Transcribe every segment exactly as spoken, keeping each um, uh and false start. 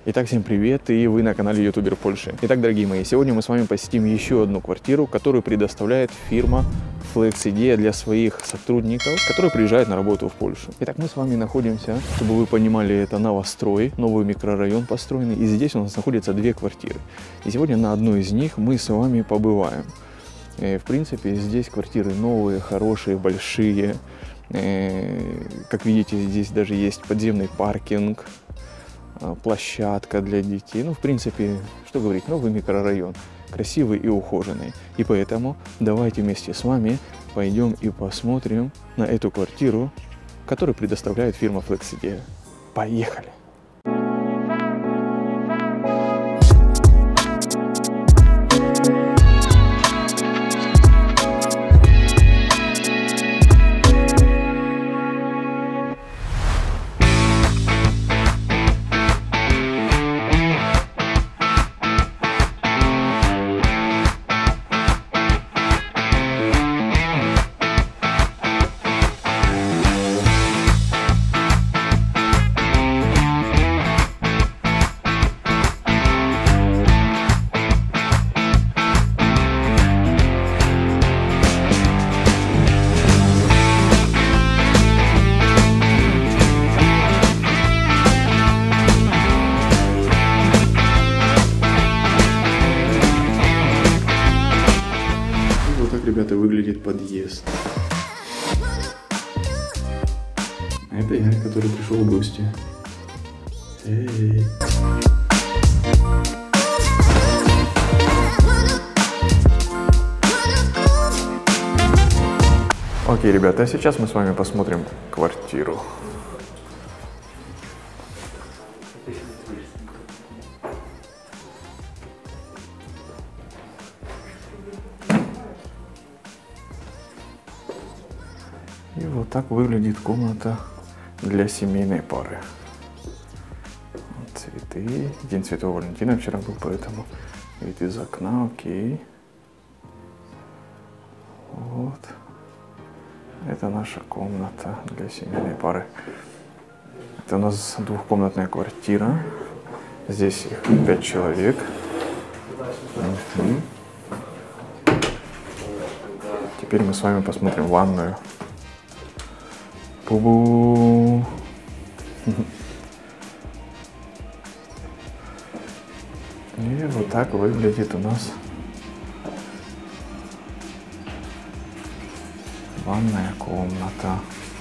Итак, всем привет, и вы на канале Ютубер Польши. Итак, дорогие мои, сегодня мы с вами посетим еще одну квартиру, которую предоставляет фирма FlexIdea для своих сотрудников, которые приезжают на работу в Польшу. Итак, мы с вами находимся, чтобы вы понимали, это новострой, новый микрорайон построенный, и здесь у нас находятся две квартиры. И сегодня на одной из них мы с вами побываем. И, в принципе, здесь квартиры новые, хорошие, большие. И, как видите, здесь даже есть подземный паркинг, площадка для детей. Ну, в принципе, что говорить, новый микрорайон, красивый и ухоженный. И поэтому давайте вместе с вами пойдем и посмотрим на эту квартиру, которую предоставляет фирма FlexIdea. Поехали! Ребята, выглядит подъезд. А это я, который пришел в гости. Эй. Окей, ребята, а сейчас мы с вами посмотрим квартиру. И вот так выглядит комната для семейной пары. Цветы. День Святого Валентина вчера был, поэтому вид из окна, окей. Вот. Это наша комната для семейной пары. Это у нас двухкомнатная квартира. Здесь их пять человек. Угу. Теперь мы с вами посмотрим ванную. Бу-бу. И вот так выглядит у нас ванная комната.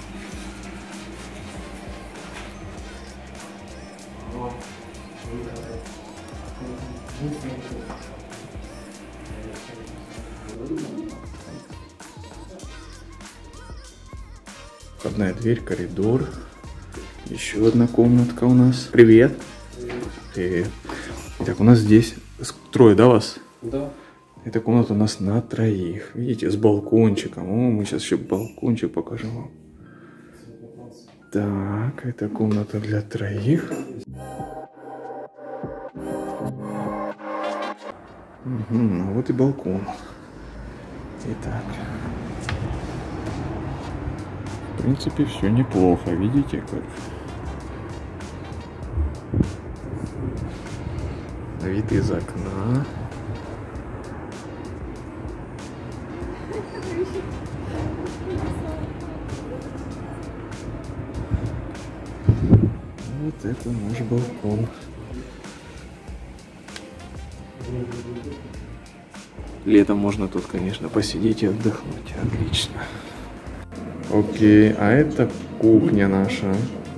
Входная дверь, коридор. Еще одна комнатка у нас. Привет. Привет. Итак, у нас здесь трое, да, вас? Да. Эта комната у нас на троих. Видите, с балкончиком. О, мы сейчас еще балкончик покажем вам. Так, это комната для троих. Угу, вот и балкон. Итак. В принципе, все неплохо. Видите, как? Вид из окна. Вот это наш балкон. Летом можно тут, конечно, посидеть и отдохнуть. Отлично. Окей, а это кухня наша.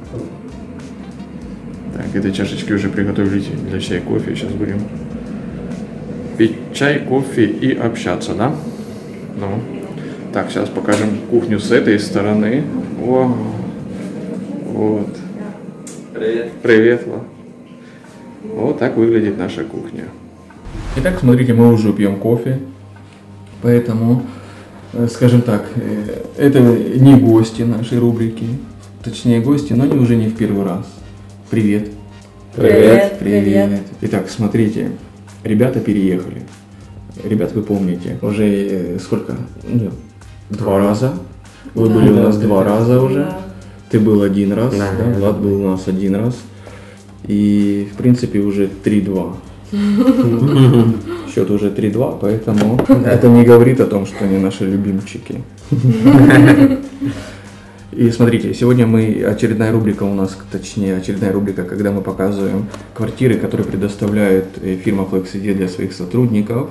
Так, эти чашечки уже приготовили для чая, кофе. Сейчас будем пить чай, кофе и общаться, да? Ну. Так, сейчас покажем кухню с этой стороны. О, вот. Привет. Привет, Ла. Вот так выглядит наша кухня. Итак, смотрите, мы уже пьем кофе, поэтому, скажем так, это не гости нашей рубрики, точнее гости, но они уже не в первый раз. Привет. Привет. Привет. Привет. Итак, смотрите, ребята переехали. Ребят, вы помните, уже сколько? Нет, два раза. Вы да, были да, у нас да, два да, раза уже. Да. Ты был один раз, да, да? Влад был у нас один раз. И, в принципе, уже три-два. Счет уже три-два, поэтому это не говорит о том, что они наши любимчики. И смотрите, сегодня мы, очередная рубрика у нас, точнее, очередная рубрика, когда мы показываем квартиры, которые предоставляет фирма FlexID для своих сотрудников.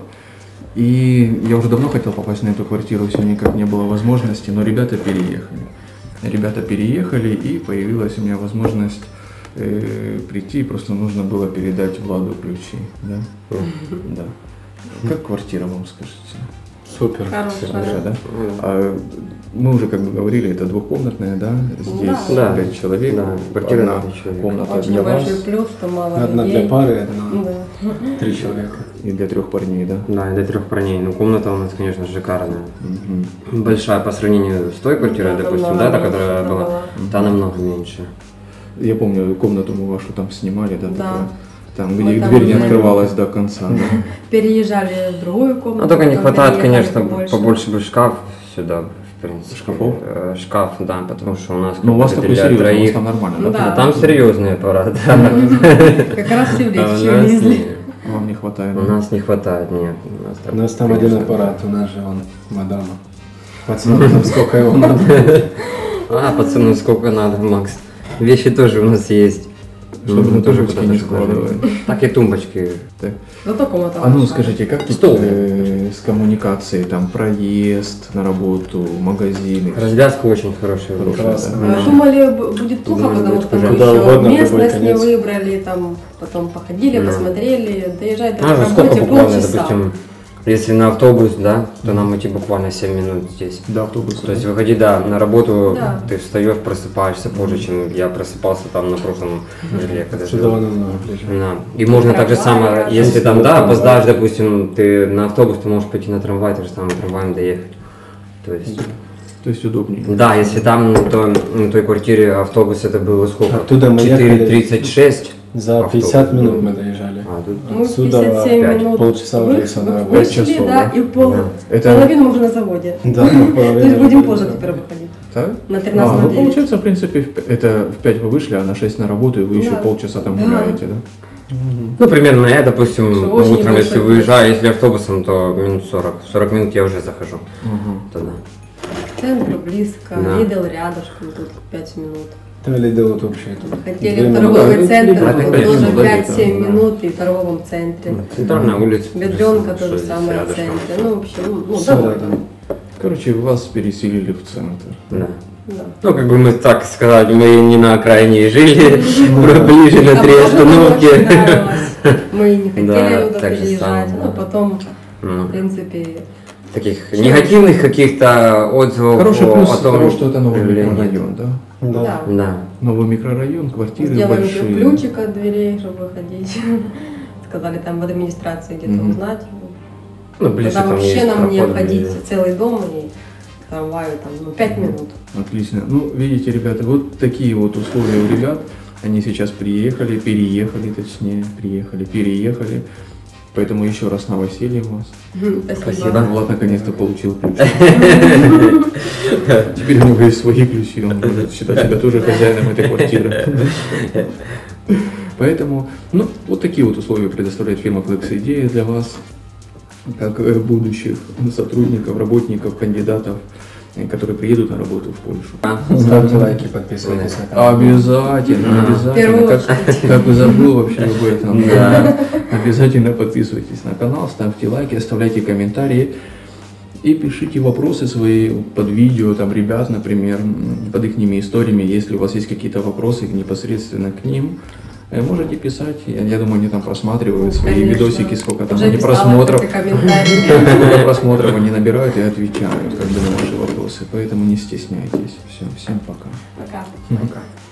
И я уже давно хотел попасть на эту квартиру, все никак не было возможности, но ребята переехали. Ребята переехали, и появилась у меня возможность э, прийти, просто нужно было передать Владу ключи. Да? Да. Как квартира, вам скажете? Супер. Хорошая, да? А, мы уже как бы говорили, это двухкомнатная, да? Здесь да. пять человек. Да, квартира одна на пять человек. комната Очень для вас. большой плюс, что мало Одна людей. для пары, одна Да. три человека. И для трех парней, да? Да, и до трех парней. Ну, комната у нас, конечно, шикарная. Мгм. Большая по сравнению с той квартирой, Да, допустим, намного да, та, меньше, которая была, была. та намного меньше. Я помню, комнату мы вашу там снимали, да? Да. такое? Там, Мы где там дверь не уже- открывалась до конца, да? Переезжали в другую комнату. Ну, только не потом хватает, переехали конечно, побольше. побольше бы шкаф сюда, в принципе. Шкафов? Э, Шкаф, да, потому что у нас Ну, у вас как бы такой для серьезный, у вас троих. там нормально, Ну да? да. А там серьезный аппарат, да. Как раз все А у вещи нас увезли. не- Вам не хватает? У нас не хватает, нет. У нас У так. нас там один аппарат, у нас же он мадама. Пацаны, там сколько его надо. А, пацаны, сколько надо, Макс. Вещи тоже у нас есть. Чтобы Нужно на тоже тумбочки куда-то не складывать. складывать. Так и тумбочки. Так. Зато комната А ну большая. скажите, как тут Стол. э, с коммуникацией, там проезд на работу, магазины? Развязка очень хорошая. Хорошая, Классно. да? Мы Думали, б- будет плохо, Думали, потому будет что мы хуже. Куда еще угодно, в любой местность не конец. выбрали, там потом походили, Да. посмотрели, доезжать до А, ну сколько работы буквально, полчаса. допустим, если на автобус, да, то нам идти буквально семь минут здесь. До автобуса. То есть выходи, да, на работу, Да. ты встаешь, просыпаешься позже, чем я просыпался там на прошлом жилье, когда Сюда жил. намного ближе. Да. И можно так же Трамвай, самое, да. если там, да, опоздаешь, допустим, ты на автобус, ты можешь пойти на трамвай, так же самое трамваем доехать. То есть, То есть удобнее. да, если там на, той- на той квартире автобус это было сколько? Оттуда мы четыре ехали- тридцать шесть. За пятьдесят минут мы доезжали. А, тут Мы Отсюда пятьдесят семь пять, минут полчаса вы- уже сюда, вы- пять вышли, часов, да, да? и пол, Да. Это- половину мы уже на заводе. Да, То есть будем позже теперь выходить. Так? На А, тринадцать ну девять. получается, в принципе, в п- это в пять вы вышли, а на шесть на работу, и вы еще Да. полчаса там Да. гуляете, да? Ну, примерно я, допустим, Что очень утром, если небольшой выезжаю, если автобусом, то минут сорок. сорок минут я уже захожу туда. Центр близко, Да. Лидл рядышком, тут пять минут. Да, Лидл вот вообще тут. Хотели Две в минуты. торговый да, центр, Лидл, тут конечно, тоже да, пять-семь да. минут и в торговом центре. Центральная улица. Бедренка Что тоже здесь самое в рядышком. центре. Ну, в общем, ну, Всё довольно. рядом. Короче, вас переселили в центр. Да. Да. Ну, как бы мы так сказать, мы не на окраине жили, ближе на Нам три тоже остановки. очень нравилось. Мы не хотели Да, туда так же переезжать, самое, но да. потом, Ну, в принципе, таких негативных каких-то отзывов Хороший о, плюс о том, того, что это новый или нет. микрорайон, да? Да. да. Да. Новый микрорайон, квартиры Сделаем большие. ключик от дверей, чтобы выходить. Сказали там в администрации где-то Мгм. узнать. Ну, ближе Тогда там вообще есть нам не проход, обходить где- целый дом и к трамваю там, ну, пять минут. Отлично. Ну, видите, ребята, вот такие вот условия у ребят. Они сейчас приехали, переехали, точнее, приехали, переехали. Поэтому еще раз новоселье у вас. Спасибо. Влад наконец-то получил ключи. Теперь у него есть свои ключи, он может считать себя тоже хозяином этой квартиры. Поэтому, ну, вот такие вот условия предоставляет фирма FlexID для вас, как э, будущих сотрудников, работников, кандидатов, э, которые приедут на работу в Польшу. Ставьте лайки, подписывайтесь на канал. Обязательно, обязательно. первую Как, как бы забыл вообще об этом. Да. Обязательно подписывайтесь на канал, ставьте лайки, оставляйте комментарии и пишите вопросы свои под видео, там, ребят, например, м, под их историями. Если у вас есть какие-то вопросы непосредственно к ним, э, можете писать. Я, я думаю, они там просматривают свои Конечно. видосики, сколько там Уже они писала просмотров. такие комментарии. Сколько просмотров они набирают и отвечают как бы, на ваши вопросы. Поэтому не стесняйтесь. Все, всем пока. Пока. Пока.